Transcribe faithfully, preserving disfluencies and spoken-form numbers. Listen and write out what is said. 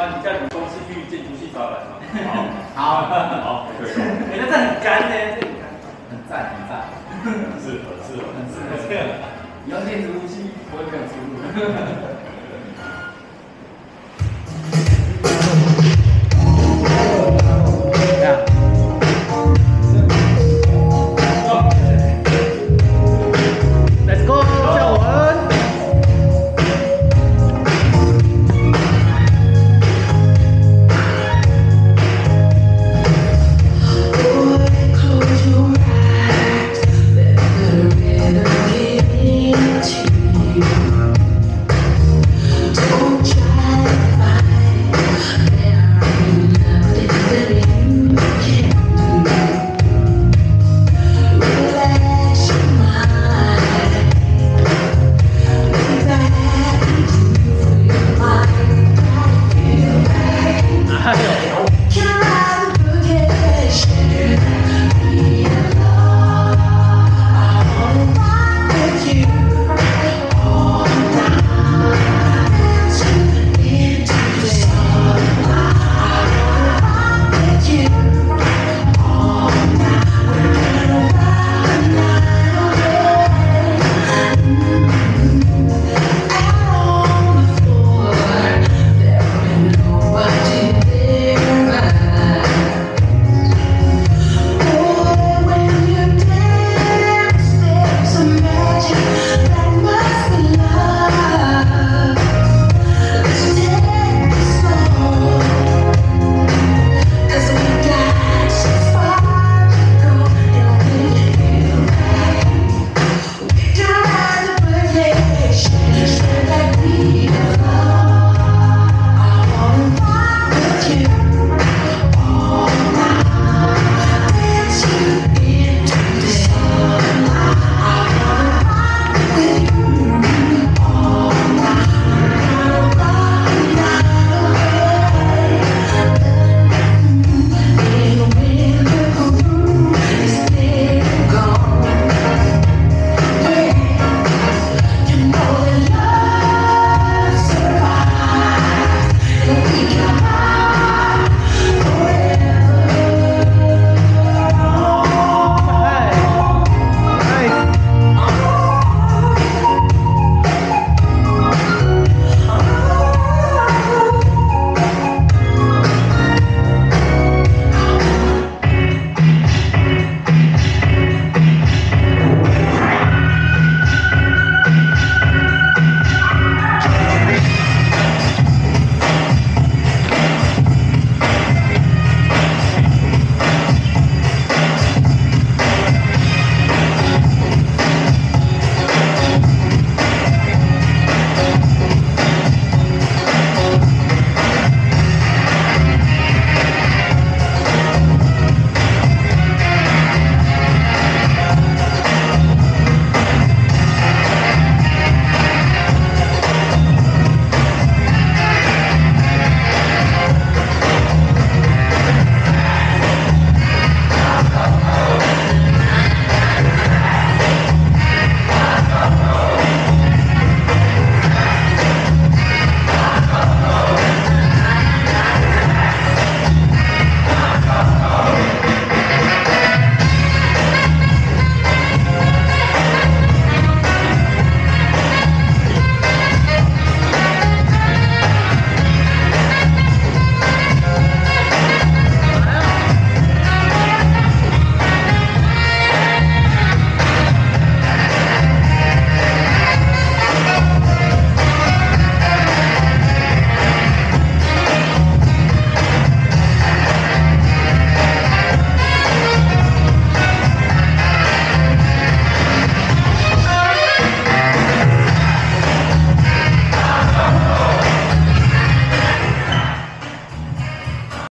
欢你在公司去建筑系招揽吗？ 好，好， 好，可以。 哎，那这很干呢，这很干。 很赞，很赞， 很适合，适合， 很适合。以后建筑系不会没有出路。